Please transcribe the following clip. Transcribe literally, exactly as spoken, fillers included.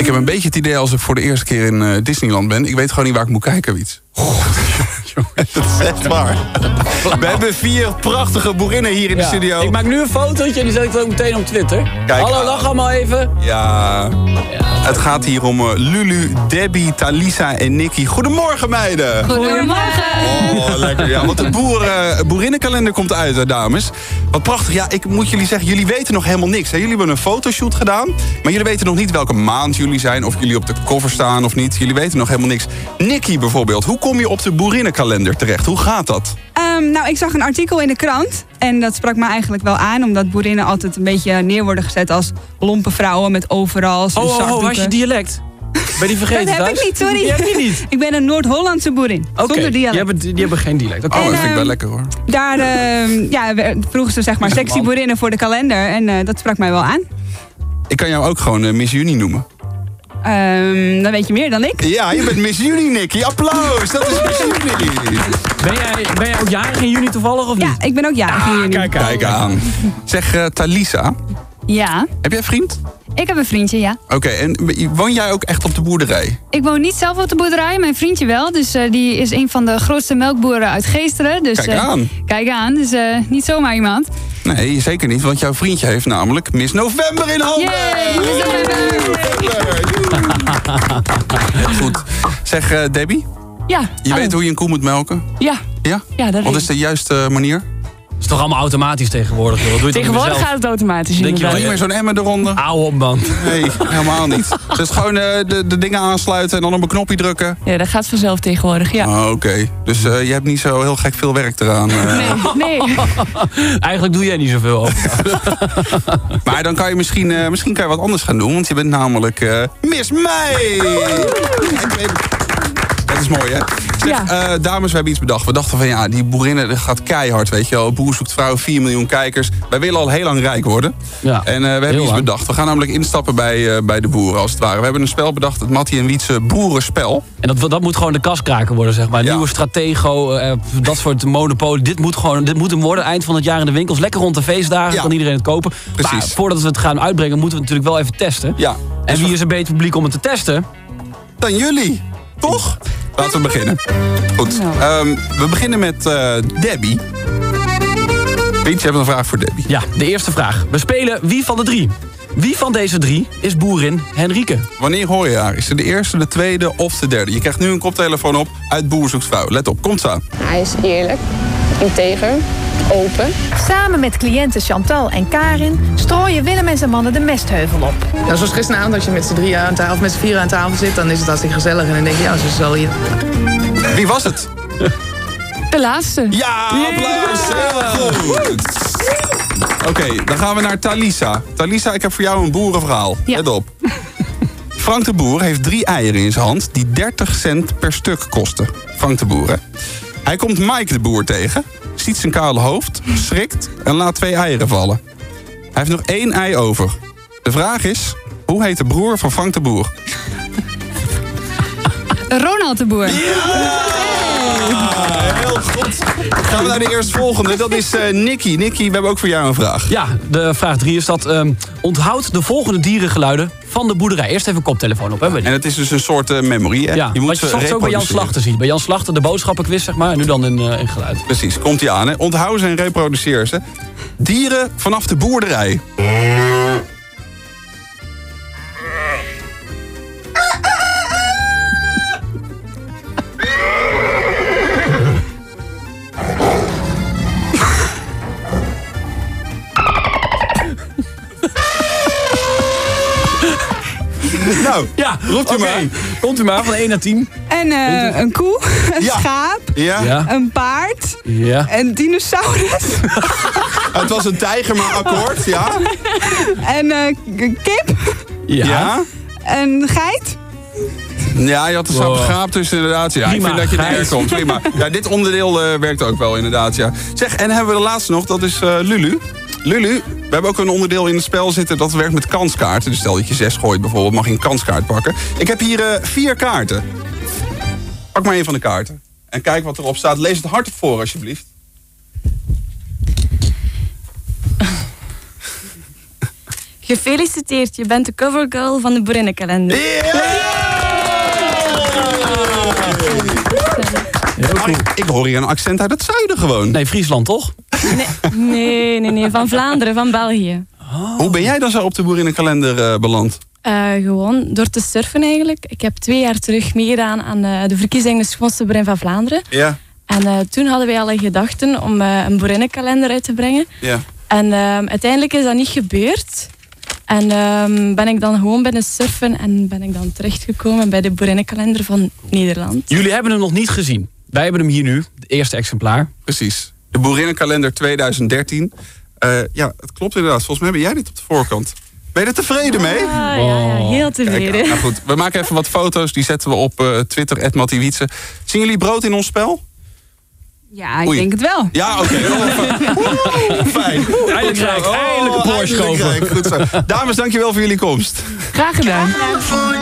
Ik heb een beetje het idee als ik voor de eerste keer in uh, Disneyland ben. Ik weet gewoon niet waar ik moet kijken, Wiets. Oh, jongens, dat is echt waar. We hebben vier prachtige boerinnen hier in ja. de studio. Ik maak nu een fotootje en die zet ik dan ook meteen op Twitter. Kijk, hallo, lach allemaal even. Ja, ja. Het gaat hier om uh, Lulu, Debbie, Talisa en Nikki. Goedemorgen, meiden. Goedemorgen. Oh, lekker. Ja, want de boeren, boerinnenkalender komt uit, hè, dames. Wat prachtig. Ja, ik moet jullie zeggen, jullie weten nog helemaal niks. Hè? Jullie hebben een fotoshoot gedaan, maar jullie weten nog niet welke maand jullie zijn, of jullie op de cover staan of niet. Jullie weten nog helemaal niks. Nikki bijvoorbeeld, hoe kom je op de boerinnenkalender terecht? Hoe gaat dat? Um, nou, ik zag een artikel in de krant en dat sprak me eigenlijk wel aan, omdat boerinnen altijd een beetje neer worden gezet als lompe vrouwen met overals en oh, zakdoeken. Oh, waar is je dialect? Ben je vergeten dat heb thuis? ik niet, sorry. Die heb je niet? Ik ben een Noord-Hollandse boerin, okay. zonder dialect. Die hebben, die hebben geen dialect. Okay. Oh, dat vind ik wel lekker, hoor. Daar uh, ja, vroegen ze zeg maar sexy boerinnen voor de kalender en uh, dat sprak mij wel aan. Ik kan jou ook gewoon uh, Miss Juni noemen. Um, dan weet je meer dan ik. Ja, je bent Miss Juni, Nikki. Applaus, dat is Miss Juni. Ben jij, ben jij ook jarig in juni toevallig of niet? Ja, ik ben ook jarig in juni. Ah, kijk aan. Kijk aan. Zeg, uh, Talisa. Ja. Heb jij een vriend? Ik heb een vriendje, ja. Oké, okay, en woon jij ook echt op de boerderij? Ik woon niet zelf op de boerderij, mijn vriendje wel. Dus uh, die is een van de grootste melkboeren uit Geesteren. Dus, kijk aan. Uh, kijk aan, dus uh, niet zomaar iemand. Nee, zeker niet, want jouw vriendje heeft namelijk Miss November in handen. Yay, Miss November. Goed. Zeg, uh, Debbie? Ja. Je hallo. weet hoe je een koe moet melken? Ja. Ja? Ja, dat Wat is de juiste manier? Dat is toch allemaal automatisch tegenwoordig? Joh. Doe je tegenwoordig gaat het automatisch. Denk je wel niet meer zo'n emmer eronder? Auw op, man. Nee, helemaal niet. Dus gewoon uh, de, de dingen aansluiten en dan op een knopje drukken? Ja, dat gaat vanzelf tegenwoordig, ja. Oh, oké. Okay. Dus uh, je hebt niet zo heel gek veel werk eraan. Uh. Nee, nee. Eigenlijk doe jij niet zoveel op. Maar dan kan je misschien, uh, misschien kan je wat anders gaan doen. Want je bent namelijk uh, Miss Mei. Dat is mooi, hè? Zeg, ja. uh, dames, we hebben iets bedacht. We dachten van, ja, die boerinnen, dat gaat keihard, weet je wel. Boer zoekt vrouw, vier miljoen kijkers. Wij willen al heel lang rijk worden. Ja, en uh, we hebben iets lang. bedacht. We gaan namelijk instappen bij, uh, bij de boeren, als het ware. We hebben een spel bedacht, het Mattie en Wietse boerenspel. En dat, dat moet gewoon de kaskraker worden, zeg maar. Ja. Nieuwe Stratego, uh, dat soort monopolie. Dit moet gewoon, dit moet hem worden, eind van het jaar in de winkels. Lekker rond de feestdagen, ja. kan iedereen het kopen. Precies. Maar voordat we het gaan uitbrengen, moeten we het natuurlijk wel even testen. Ja. En dus wie is een beter publiek om het te testen? Dan jullie, toch? Laten we beginnen. Goed, um, we beginnen met uh, Debbie. Piet, je hebt een vraag voor Debbie. Ja, de eerste vraag. We spelen wie van de drie? Wie van deze drie is boerin Henrike? Wanneer hoor je haar? Is ze de eerste, de tweede of de derde? Je krijgt nu een koptelefoon op uit Boer zoekt vrouw. Let op, komt aan. Hij is eerlijk, integer, open. Samen met cliënten Chantal en Karin strooien Willem en zijn mannen de mestheuvel op. Nou, zoals gisteravond, als je met z'n drieën aan tafel of met z'n vieren aan tafel zit, dan is het hartstikke gezellig. En dan denk je, ja, ze zal hier. Wie was het? De laatste. Ja, applaus. Heel goed. Oké, okay, dan gaan we naar Talisa. Talisa, ik heb voor jou een boerenverhaal. Ja. Let op. Frank de Boer heeft drie eieren in zijn hand die dertig cent per stuk kosten. Frank de Boer, hè? Hij komt Mike de Boer tegen, ziet zijn kale hoofd, schrikt en laat twee eieren vallen. Hij heeft nog één ei over. De vraag is, hoe heet de broer van Frank de Boer? Ronald de Boer. Ja! Heel goed. Gaan we naar de eerstvolgende. Dat is uh, Nikki. Nikki, we hebben ook voor jou een vraag. Ja, de vraag drie is dat... Um, onthoud de volgende dierengeluiden van de boerderij. Eerst even een koptelefoon op, hè? En het is dus een soort uh, memory, hè? Ja, je moet wat je soms ook bij Jan Slachter ziet. Bij Jan Slachter de boodschappenquiz, zeg maar. En nu dan in, uh, in geluid. Precies, komt hij aan, hè? Onthoud ze en reproduceer ze. Dieren vanaf de boerderij. Nou, ja, roept u okay. maar. Komt u maar, van één naar tien. En uh, een koe, een ja. schaap, ja. Ja. een paard, ja. een dinosaurus. Het was een tijger, maar akkoord, ja. En uh, een kip. Ja. ja. Een geit. Ja, je had er zo wow. gegapt tussen inderdaad. Ja, prima, ik vind dat je er komt. Prima. Ja, dit onderdeel uh, werkt ook wel inderdaad, ja. Zeg, en hebben we de laatste nog, dat is uh, Lulu. Lulu, we hebben ook een onderdeel in het spel zitten dat werkt met kanskaarten. Dus stel dat je zes gooit bijvoorbeeld, mag je een kanskaart pakken. Ik heb hier uh, vier kaarten. Pak maar een van de kaarten. En kijk wat erop staat. Lees het hardop voor, alsjeblieft. Gefeliciteerd, je bent de covergirl van de Boerinnenkalender. Maar ik, ik hoor hier een accent uit het zuiden gewoon. Nee, Friesland toch? Nee, nee, nee, nee, van Vlaanderen, van België. Oh. Hoe ben jij dan zo op de Boerinnenkalender uh, beland? Uh, gewoon door te surfen eigenlijk. Ik heb twee jaar terug meegedaan aan uh, de verkiezingen Schoonste Boerin van Vlaanderen. Ja. En uh, toen hadden wij al een gedachten om uh, een boerinnenkalender uit te brengen. Ja. En uh, uiteindelijk is dat niet gebeurd. En uh, ben ik dan gewoon binnen surfen en ben ik dan terechtgekomen bij de boerinnenkalender van Nederland. Jullie hebben hem nog niet gezien. Wij hebben hem hier nu, het eerste exemplaar. Precies. De Boerinnenkalender twintig dertien. Uh, ja, het klopt inderdaad. Volgens mij ben jij dit op de voorkant. Ben je er tevreden mee? Ah, ja, ja, heel tevreden. Kijk, nou goed, we maken even wat foto's. Die zetten we op uh, Twitter, at Mattie Wietse. Zien jullie brood in ons spel? Ja, ik Oei. denk het wel. Ja, oké. Okay. Fijn. Eindelijk rijk, eindelijk een Porsche kopen. Goed zo. Dames, dankjewel voor jullie komst. Graag gedaan. Voor